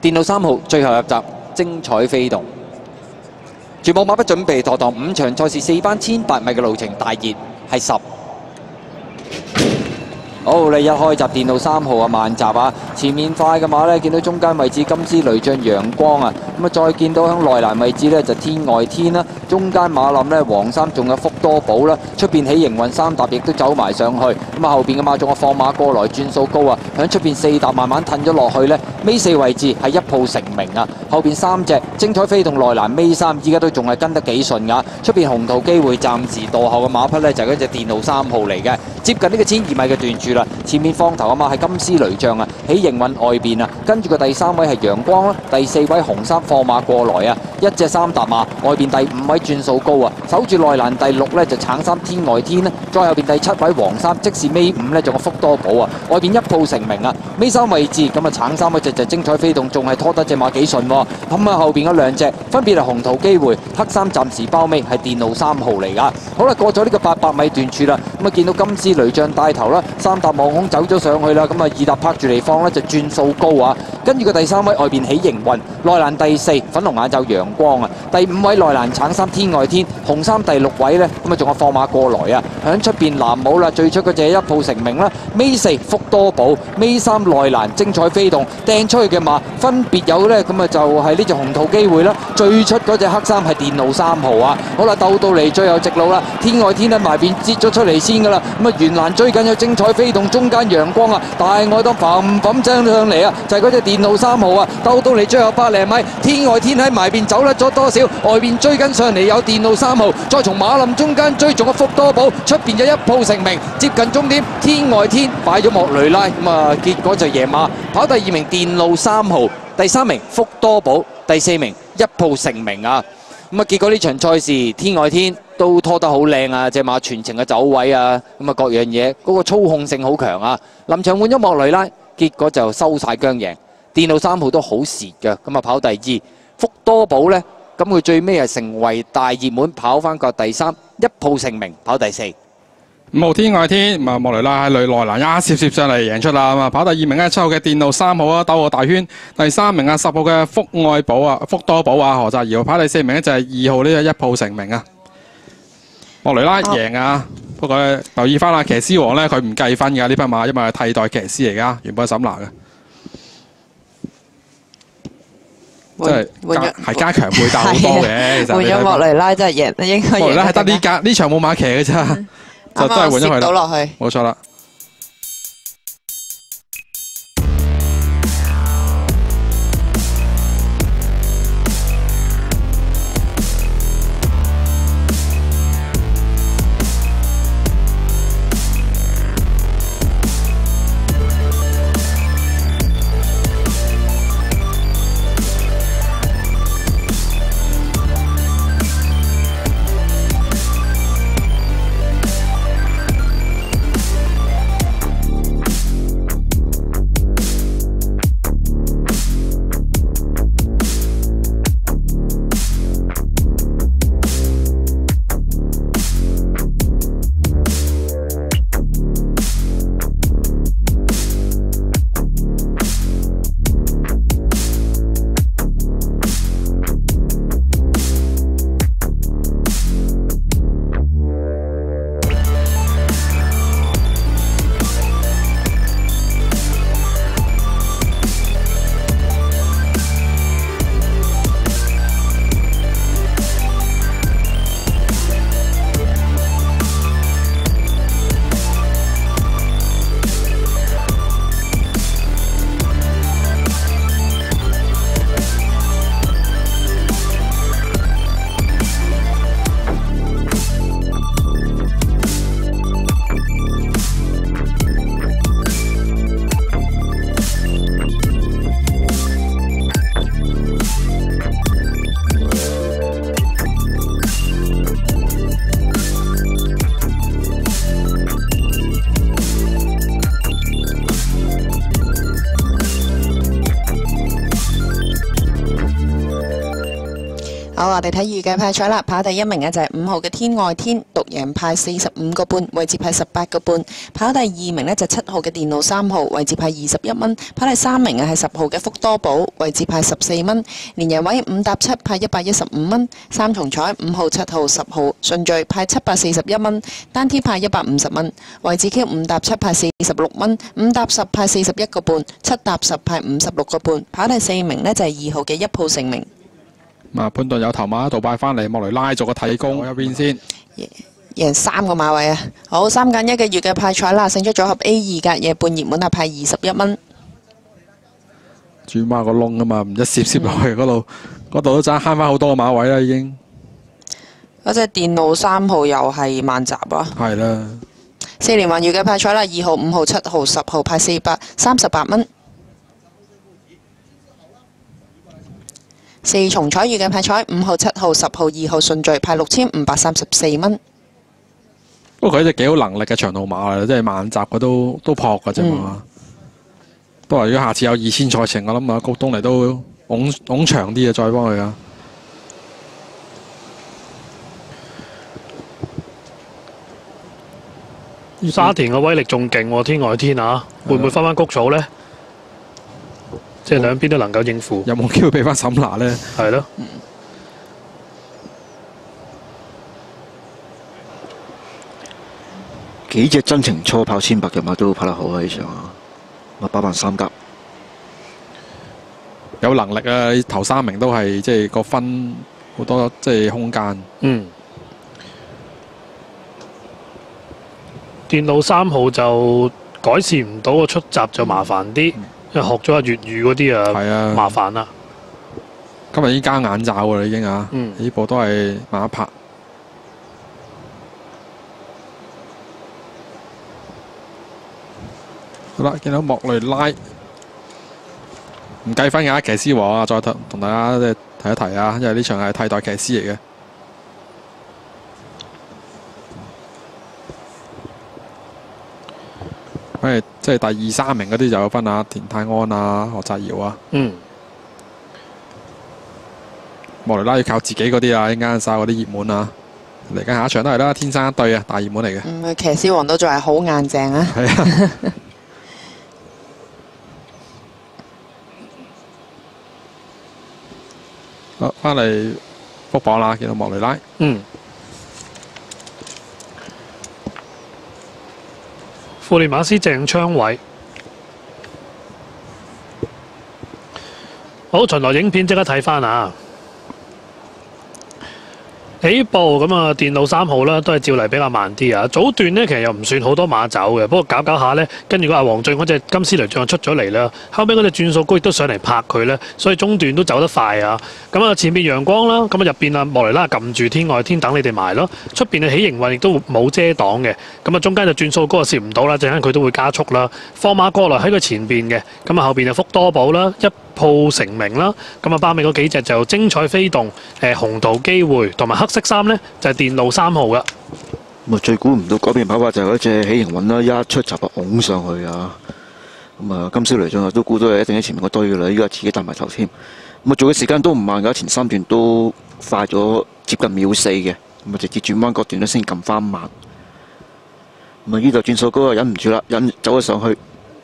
電路3號最後入閘，精彩飛動。全部馬不準備妥當，5場賽事4班1800米嘅路程，大熱係10。好，你一開閘電路3號啊，慢閘啊，前面快嘅馬呢，見到中間位置金絲雷將陽光啊，咁啊再見到響內欄位置呢，就天外天啦，中間馬林呢，黃衫仲有福多寶啦，出邊起營運3搭亦都走埋上去，咁啊後邊嘅馬仲有放馬過來轉數高啊，響出邊4搭慢慢褪咗落去呢，尾4位置係一鋪成名啊，後邊3隻精彩飛動內欄尾3，依家都仲係跟得幾順噶，出邊紅桃機會暫時墮後嘅馬匹呢，就係嗰隻電路3號嚟嘅，接近呢個1000米嘅段柱啦。前面放頭嘅馬係金絲雷將啊，喺營運外邊啊，跟住個第3位係陽光啦，第4位紅衫放馬過來啊，一隻3搭馬，外邊第5位轉數高啊，守住內欄第6呢就橙衫天外天啦，再後邊第7位黃衫，即是尾5呢仲有福多寶啊，外邊一鋪成名啊，尾3位置咁啊橙衫嗰隻就精彩飛動，仲係拖得隻馬幾順喎，咁啊後邊嗰2隻分別係紅桃機會，黑衫暫時包尾係電路3號嚟噶，好啦過咗呢個800米段處啦，咁啊見到金絲雷將帶頭啦，3搭望空走咗上去啦，咁啊2搭拍住嚟放呢就轉數高啊，跟住個第3位外邊起營運，內欄第4粉紅眼罩陽光啊，第5位內欄橙衫天外天，紅衫第6位呢，咁啊仲有放馬過來啊，響出邊藍帽啦，最出嗰隻一鋪成名啦，尾4福多寶，尾3內欄精彩飛動，掟出去嘅馬分別有呢，咁啊就係呢隻紅桃機會啦，最出嗰隻黑衫係電路3號啊，好啦鬥到嚟最後直路啦，天外天喺埋邊截咗出嚟先噶啦，咁啊原欄追緊有精彩飛動，中間陽光啊，大外檔嘭嘭聲上嚟啊，就係嗰隻電路3號啊，鬥到嚟最後100零米，天外天喺埋邊走甩咗多少，外邊追緊上嚟有電路3號，再從馬林中間追仲有福多寶，出邊就一鋪成名，接近終點，天外天擺咗莫雷拉，咁啊結果就贏馬，跑第2名電路3號，第3名福多寶，第4名一鋪成名啊！咁啊，結果呢場賽事天外天都拖得好靚啊！隻馬全程嘅走位啊，咁啊各樣嘢嗰個操控性好強啊！臨場換咗莫雷拉，結果就收晒韁贏。電路3號都好蝕嘅，咁啊跑第2。福多寶呢，咁佢最尾係成為大熱門，跑翻個第3，一鋪成名，跑第4。 5號天外天，咁啊莫雷拉喺內欄一攝上嚟贏出啦，咁啊跑第2名咧，7號嘅電路3號啊，兜個大圈，第3名啊10號嘅福愛寶啊，福多寶啊，何澤堯跑第4名咧就係2號呢個一鋪成名啊，莫雷拉贏啊，不過咧留意翻啦，騎師王咧佢唔計分㗎呢匹馬，因為係替代騎師嚟㗎，原本係沈拿嘅。即係加強配搭好多嘅，其實換咗莫雷拉真係贏，應該贏。 莫雷拉係得呢場冇馬騎嘅咋，就真係換咗佢啦。冇錯啦。 好，我哋睇預計派彩啦，跑第一名嘅就係5號嘅天外天，獨贏派45個半，位置派18個半。跑第二名呢就7號嘅電路3號，位置派21蚊。跑第3名嘅係10號嘅福多寶，位置派14蚊。連贏位5搭7派115蚊。三重彩5號、7號、10號順序派741蚊，單 T 派150蚊。位置 Q 5搭7派46蚊，5搭10派41個半，7搭10派56個半。跑第4名呢就係2號嘅一鋪成名。 潘頓有頭馬一度擺翻嚟，莫雷拉做個睇攻入邊先， 贏3個馬位啊！好，3揀1嘅預計派彩啦，勝出組合 A2格夜半熱門啊，派21蚊。 轉馬個窿啊嘛，唔一攝落去嗰度都爭慳翻好多個馬位啦已經。 嗰隻電路3號又係慢閘啊！ 係啦。 4連環預計派彩啦，2號、5號、7號、10號派38蚊。4重彩預計派彩5號、7號、10號、2號順序派6534蚊。 不過佢一隻幾好能力嘅長途馬嚟，即係慢閘佢都撲㗎啫嘛。不過如果下次有2000賽程，我諗啊，高東尼都拱長啲啊，再幫佢啊。 沙田嘅威力仲勁喎，天外天啊，會唔會翻谷草呢？即係兩邊都能夠應付。 有冇機會俾翻沈拿呢？ 係咯。 幾隻真情初跑1100嘅馬都跑得好啊！呢場啊，包辦3甲。 有能力啊！頭3名都係即係個分好多即係空間。 電路3號就改善唔到個出閘就麻煩啲，因為學咗下粵語嗰啲啊，麻煩啦。 今日已經加眼罩㗎啦，已經啊！呢部都係馬拍。好啦，見到莫雷拉唔計分嘅騎師王啊，再同大家即係提一提啊，因為呢場係替代騎師嚟嘅。即係第2、3名嗰啲就有分啊，田泰安啊、何澤堯啊。莫雷拉要靠自己嗰啲啊，一陣間晒嗰啲熱門啊。嚟緊下一場都係啦，天生一對啊，大熱門嚟嘅。 騎師王都仲係好硬淨啊。 係啊。好，翻嚟福榜啦，見到莫雷拉。 富利馬斯鄭昌偉。好，巡邏影片即刻睇翻啊！起步咁啊，電路3號啦，都係照例比較慢啲啊。早段呢，其實又唔算好多馬走嘅，不過搞下呢，跟住個阿黃俊嗰隻金絲雷將出咗嚟啦，後尾嗰隻轉數高亦都上嚟拍佢呢，所以中段都走得快啊。咁啊，前面陽光啦，咁啊入邊啊莫雷拉撳住天外天等你哋埋咯，出邊嘅喜盈運亦都冇遮擋嘅，咁啊中間就轉數高就攝唔到啦，陣間佢都會加速啦。放馬過來喺佢前邊嘅，咁啊後邊就福多寶啦，一鋪成名啦，咁啊包尾嗰幾隻就精彩飛動、紅桃機會同埋黑色衫呢，就係電路3號噶。 咁啊最估唔到嗰邊跑法就係嗰隻喜盈運啦，一出閘就拱上去啊！咁啊金宵雷將都估到係一定喺前面嗰堆噶啦，依家自己帶埋頭添。咁啊做嘅時間都唔慢㗎，前3段都快咗接近秒4嘅，咁啊直接轉彎嗰段咧先撳翻慢。咁啊呢度轉數高啊，忍唔住啦，走咗上去。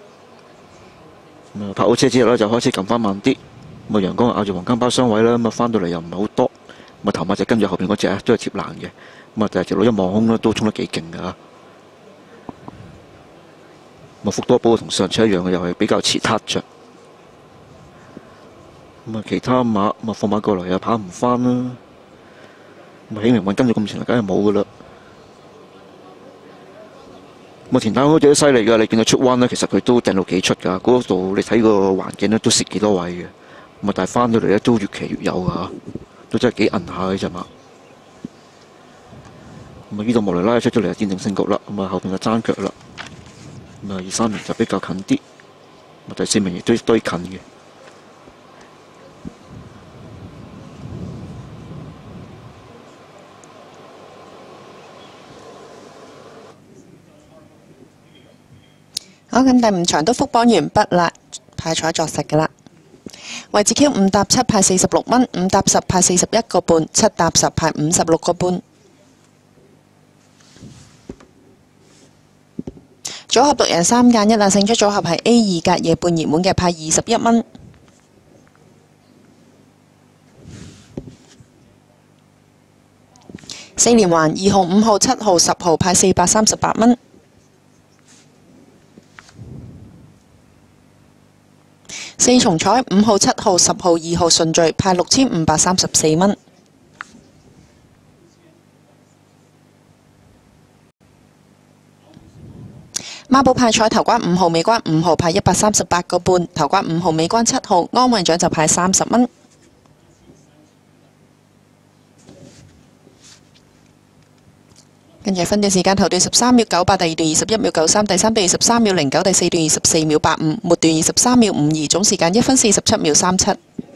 泊好車之後咧，就開始撳翻慢啲。咁啊陽光咬住黃金包雙位啦，咁啊翻到嚟又唔係好多。咁啊頭馬就跟住後邊嗰隻啊，都係貼欄嘅。咁啊第二隻佬一望空咧，都衝得幾勁㗎。咁啊福多寶同上次一樣嘅，又係比較遲撻着。咁啊其他馬咁啊放馬過來又跑唔翻啦。咁啊喜明運跟住咁前嚟，梗係冇㗎啦。咁啊田太嗰隻都犀利㗎，你見到出彎咧，其實佢都掟到幾出㗎。嗰度你睇個環境咧，都蝕幾多位嘅。咁啊但係翻到嚟咧，都越騎越有㗎，都真係幾韌下嘅隻馬。咁啊呢度莫雷拉出咗嚟就奠定勝局啦。咁啊後邊就爭腳啦。咁啊2、3名就比較近啲，咁啊第4名亦都堆近嘅。 好，咁第5場都復榜完畢啦，派彩作實㗎啦。 位置 Q 5搭7派46蚊，5搭10派41個半，7搭10派56個半。組合獨贏3揀1啊！勝出組合係 A2隔夜半熱門嘅，派21蚊。4連環2號、5號、7號、10號派438蚊。4重彩5號、7號、10號、2號順序派6534蚊。孖寶派彩頭關5號、尾關5號派138個半，頭關5號、尾關7號，安慰獎就派30蚊。跟住分段時間，頭段13秒98，第二段21秒93，第三段23秒09，第四段24秒85，末段23秒52，總時間1分47秒37。